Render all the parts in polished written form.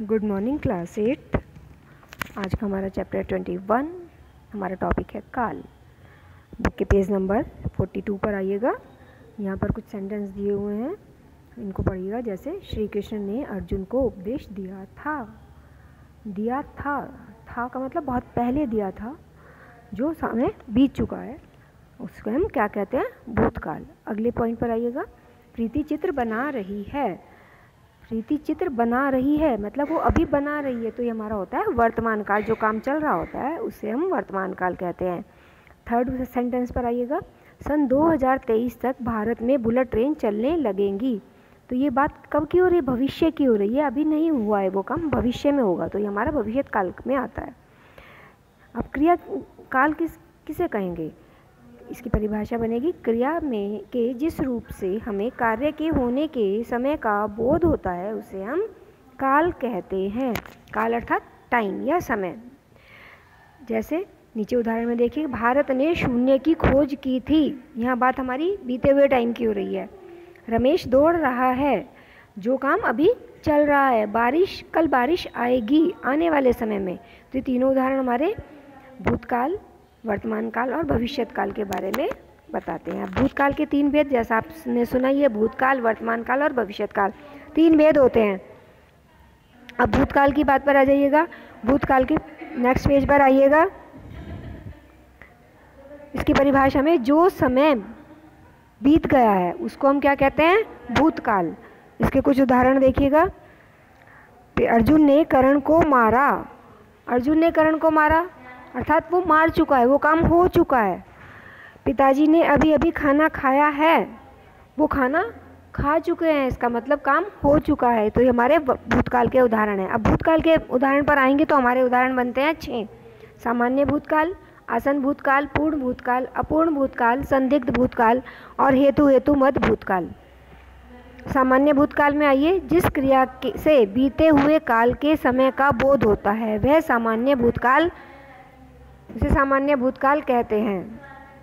Good morning class 8। आज का हमारा चैप्टर 21, हमारा टॉपिक है काल। बुक के पेज नंबर 42 पर आइएगा। यहाँ पर कुछ सेंटेंस दिए हुए हैं, इनको पढ़िएगा। जैसे श्री कृष्ण ने अर्जुन को उपदेश दिया था। दिया था का मतलब बहुत पहले दिया था, जो समय बीत चुका है उसको हम क्या कहते हैं? भूतकाल। अगले पॉइंट पर आइएगा। प्रीति चित्र बना रही है। प्रीति चित्र बना रही है मतलब वो अभी बना रही है, तो ये हमारा होता है वर्तमान काल। जो काम चल रहा होता है उसे हम वर्तमान काल कहते हैं। थर्ड सेंटेंस पर आइएगा। सन 2023 तक भारत में बुलेट ट्रेन चलने लगेंगी। तो ये बात कब की हो रही है? भविष्य की हो रही है। अभी नहीं हुआ है वो काम, भविष्य में होगा, तो ये हमारा भविष्य काल में आता है। अब क्रिया काल किसे कहेंगे? इसकी परिभाषा बनेगी, क्रिया में के जिस रूप से हमें कार्य के होने के समय का बोध होता है उसे हम काल कहते हैं। काल अर्थात टाइम या समय। जैसे नीचे उदाहरण में देखिए, भारत ने शून्य की खोज की थी। यहाँ बात हमारी बीते हुए टाइम की हो रही है। रमेश दौड़ रहा है, जो काम अभी चल रहा है। बारिश, कल बारिश आएगी, आने वाले समय में। तो ये तीनों उदाहरण हमारे भूतकाल, वर्तमान काल और भविष्यत काल के बारे में बताते हैं। भूतकाल के तीन भेद, जैसा आपने सुना ही है, भूतकाल, वर्तमान काल और भविष्यत काल, तीन भेद होते हैं। अब भूतकाल की बात पर आ जाइएगा। भूतकाल के नेक्स्ट पेज पर आइएगा। इसकी परिभाषा में जो समय बीत गया है उसको हम क्या कहते हैं? भूतकाल। इसके कुछ उदाहरण देखिएगा। अर्जुन ने कर्ण को मारा। अर्जुन ने कर्ण को मारा अर्थात वो मार चुका है, वो काम हो चुका है। पिताजी ने अभी अभी खाना खाया है, वो खाना खा चुके हैं, इसका मतलब काम हो चुका है। तो ये हमारे भूतकाल के उदाहरण हैं। अब भूतकाल के उदाहरण पर आएंगे तो हमारे उदाहरण बनते हैं 6। सामान्य भूतकाल, आसन भूतकाल, पूर्ण भूतकाल, अपूर्ण भूतकाल, संदिग्ध भूतकाल और हेतु मत भूतकाल। सामान्य भूतकाल में आइए, जिस क्रिया से बीते हुए काल के समय का बोध होता है वह सामान्य भूतकाल, इसे सामान्य भूतकाल कहते हैं।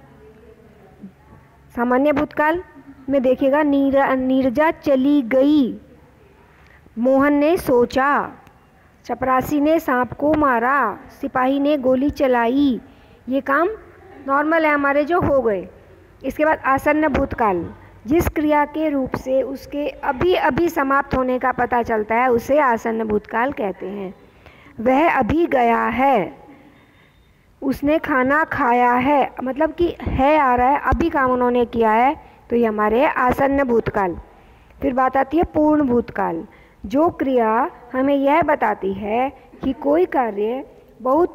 सामान्य भूतकाल में देखिएगा, नीरजा चली गई, मोहन ने सोचा, चपरासी ने सांप को मारा, सिपाही ने गोली चलाई। ये काम नॉर्मल है हमारे, जो हो गए। इसके बाद आसन्न भूतकाल, जिस क्रिया के रूप से उसके अभी अभी समाप्त होने का पता चलता है उसे आसन्न भूतकाल कहते हैं। वह अभी गया है, उसने खाना खाया है, मतलब कि है आ रहा है, अभी काम उन्होंने किया है, तो ये हमारे आसन्न भूतकाल। फिर बात आती है पूर्ण भूतकाल। जो क्रिया हमें यह बताती है कि कोई कार्य बहुत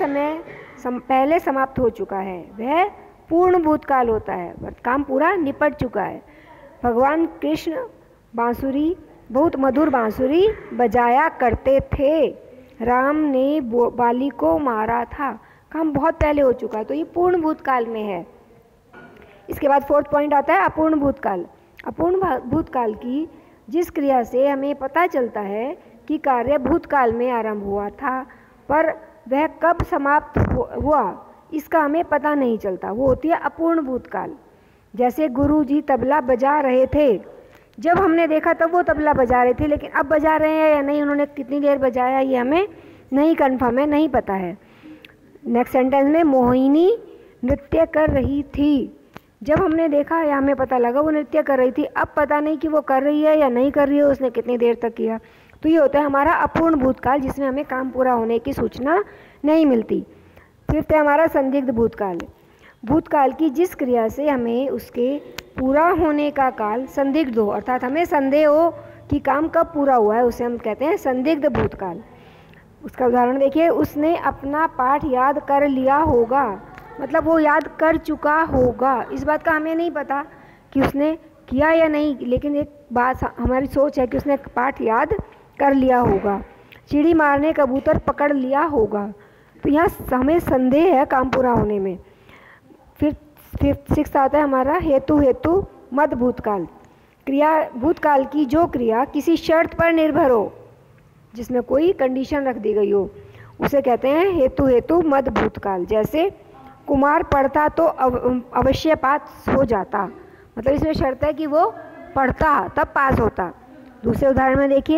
पहले समाप्त हो चुका है वह पूर्ण भूतकाल होता है। काम पूरा निपट चुका है। भगवान कृष्ण बांसुरी, बहुत मधुर बांसुरी बजाया करते थे। राम ने बाली को मारा था, काम बहुत पहले हो चुका है, तो ये पूर्ण भूतकाल में है। इसके बाद फोर्थ पॉइंट आता है अपूर्ण भूतकाल। अपूर्ण भूतकाल की जिस क्रिया से हमें पता चलता है कि कार्य भूतकाल में आरंभ हुआ था पर वह कब समाप्त हुआ इसका हमें पता नहीं चलता, वो होती है अपूर्ण भूतकाल। जैसे गुरु जी तबला बजा रहे थे, जब हमने देखा तब वो तबला बजा रहे थे, लेकिन अब बजा रहे हैं या नहीं, उन्होंने कितनी देर बजाया ये हमें नहीं कन्फर्म है, नहीं पता है। नेक्स्ट सेंटेंस में, मोहिनी नृत्य कर रही थी। जब हमने देखा या हमें पता लगा वो नृत्य कर रही थी, अब पता नहीं कि वो कर रही है या नहीं कर रही है, उसने कितनी देर तक किया। तो ये होता है हमारा अपूर्ण भूतकाल, जिसमें हमें काम पूरा होने की सूचना नहीं मिलती। फिफ्थ है हमारा संदिग्ध भूतकाल। भूतकाल की जिस क्रिया से हमें उसके पूरा होने का काल संदिग्ध हो, अर्थात हमें संदेह हो कि काम कब पूरा हुआ है, उसे हम कहते हैं संदिग्ध भूतकाल। उसका उदाहरण देखिए, उसने अपना पाठ याद कर लिया होगा, मतलब वो याद कर चुका होगा। इस बात का हमें नहीं पता कि उसने किया या नहीं, लेकिन एक बात हमारी सोच है कि उसने पाठ याद कर लिया होगा। चिड़ी मारने कबूतर पकड़ लिया होगा, तो यहाँ हमें संदेह है काम पूरा होने में। फिर सिक्स्थ आता है हमारा हेतु मत भूतकाल। क्रिया भूतकाल की जो क्रिया किसी शर्त पर निर्भर हो, जिसमें कोई कंडीशन रख दी गई हो, उसे कहते हैं हेतु मत भूतकाल। जैसे कुमार पढ़ता तो अवश्य पास हो जाता, मतलब इसमें शर्त है कि वो पढ़ता तब पास होता। दूसरे उदाहरण में देखिए,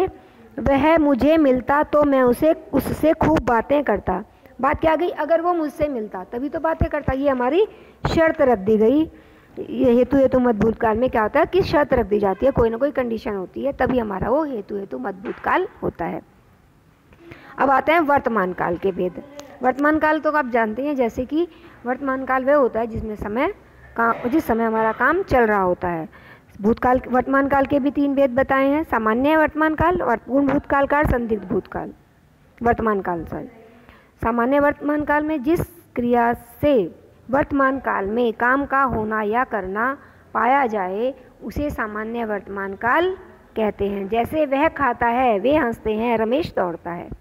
वह मुझे मिलता तो मैं उससे खूब बातें करता। बात क्या गई, अगर वो मुझसे मिलता तभी तो बातें करता। ये हमारी शर्त रख दी गई। ये हेतु मत भूतकाल में क्या होता है कि शर्त रख दी जाती है, कोई ना कोई कंडीशन होती है, तभी हमारा वो हेतु मत भूतकाल होता है। अब आते हैं वर्तमान काल के भेद। वर्तमान काल तो आप जानते हैं, जैसे कि वर्तमान काल वह होता है जिस समय हमारा काम चल रहा होता है। भूतकाल वर्तमान काल के भी 3 भेद बताए हैं, सामान्य वर्तमान काल, पूर्ण भूतकाल का, संदिग्ध भूतकाल वर्तमान काल। सामान्य वर्तमान काल में जिस क्रिया से वर्तमान काल में काम का होना या करना पाया जाए उसे सामान्य वर्तमान काल कहते हैं। जैसे वह खाता है, वे हंसते हैं, रमेश दौड़ता है।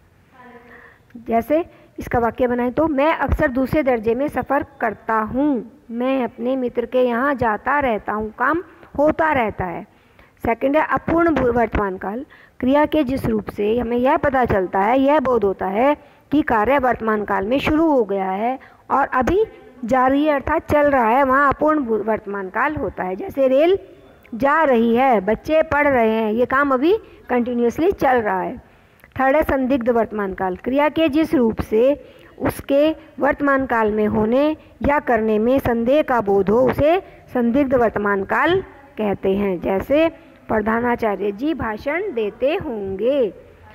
जैसे इसका वाक्य बनाएं तो मैं अक्सर दूसरे दर्जे में सफ़र करता हूँ, मैं अपने मित्र के यहाँ जाता रहता हूँ, काम होता रहता है। सेकंड है अपूर्ण वर्तमान काल। क्रिया के जिस रूप से हमें यह पता चलता है, यह बोध होता है कि कार्य वर्तमान काल में शुरू हो गया है और अभी जारी है अर्थात चल रहा है, वहाँ अपूर्ण वर्तमान काल होता है। जैसे रेल जा रही है, बच्चे पढ़ रहे हैं, ये काम अभी कंटिन्यूसली चल रहा है। थर्ड है संदिग्ध वर्तमान काल। क्रिया के जिस रूप से उसके वर्तमान काल में होने या करने में संदेह का बोध हो उसे संदिग्ध वर्तमान काल कहते हैं। जैसे प्रधानाचार्य जी भाषण देते होंगे,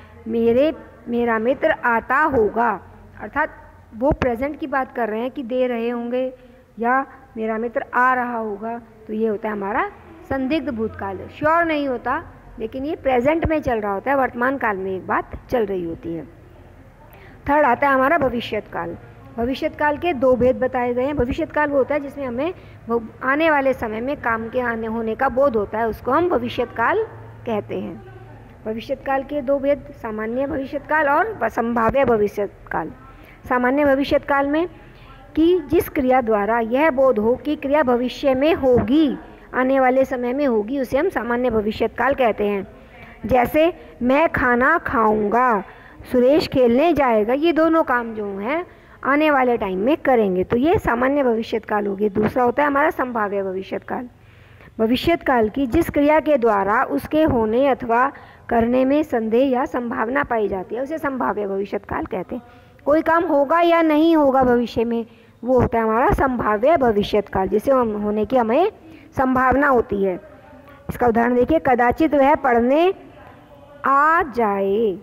मेरा मित्र आता होगा, अर्थात वो प्रेजेंट की बात कर रहे हैं कि दे रहे होंगे या मेरा मित्र आ रहा होगा, तो ये होता है हमारा संदिग्ध भूतकाल। श्योर नहीं होता लेकिन ये प्रेजेंट में चल रहा होता है, वर्तमान काल में एक बात चल रही होती है। थर्ड आता है हमारा भविष्यत काल। भविष्यत काल के 2 भेद बताए गए हैं। भविष्यत काल वो होता है जिसमें हमें आने वाले समय में काम के आने होने का बोध होता है, उसको हम भविष्यत काल कहते हैं। भविष्यत काल के 2 भेद, सामान्य भविष्यत काल और संभाव्य भविष्यत काल। सामान्य भविष्यत काल में कि जिस क्रिया द्वारा यह बोध हो कि क्रिया भविष्य में होगी, आने वाले समय में होगी, उसे हम सामान्य भविष्यत काल कहते हैं। जैसे मैं खाना खाऊंगा, सुरेश खेलने जाएगा, ये दोनों काम जो हैं आने वाले टाइम में करेंगे, तो ये सामान्य भविष्यत काल होगी। दूसरा होता है हमारा संभाव्य भविष्यत काल। भविष्यत काल की जिस क्रिया के द्वारा उसके होने अथवा करने में संदेह या संभावना पाई जाती है उसे संभाव्य भविष्यत काल कहते हैं। कोई काम होगा या नहीं होगा भविष्य में, वो होता है हमारा संभाव्य भविष्यत काल, जिसे होने की हमें संभावना होती है। इसका उदाहरण देखिए, कदाचित वह पढ़ने आ जाए।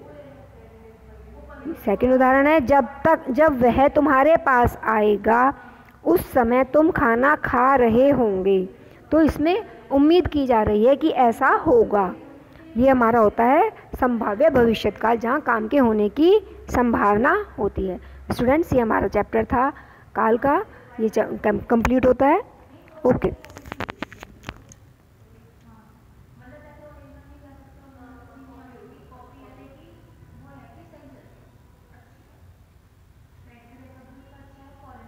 सेकंड उदाहरण है, जब वह तुम्हारे पास आएगा उस समय तुम खाना खा रहे होंगे। तो इसमें उम्मीद की जा रही है कि ऐसा होगा। ये हमारा होता है संभाव्य भविष्यत काल, जहाँ काम के होने की संभावना होती है। स्टूडेंट्स, ये हमारा चैप्टर था काल का, ये कंप्लीट होता है। ओके।